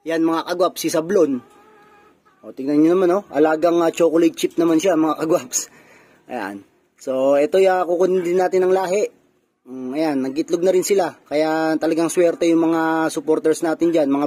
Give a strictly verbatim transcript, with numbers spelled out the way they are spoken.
Yan mga kagwaps, si Sablon. O, tingnan nyo naman, oh. Alagang uh, chocolate chip naman siya, mga kagwaps. Ayan. So, ito ya, kukunin din natin ng lahi. Um, ayan, nag-itlog na rin sila. Kaya talagang swerte yung mga supporters natin dyan, mga